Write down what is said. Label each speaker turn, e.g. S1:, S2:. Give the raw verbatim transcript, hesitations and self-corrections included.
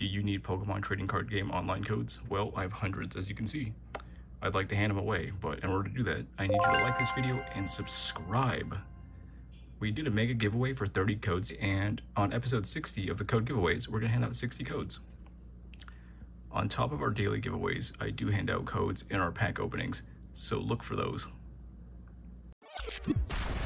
S1: Do you need Pokemon trading card game online codes? Well, I have hundreds, as you can see. I'd like to hand them away, but in order to do that, I need you to like this video and subscribe. We did a mega giveaway for thirty codes, and on episode sixty of the code giveaways, we're gonna hand out sixty codes. On top of our daily giveaways, I do hand out codes in our pack openings, so look for those.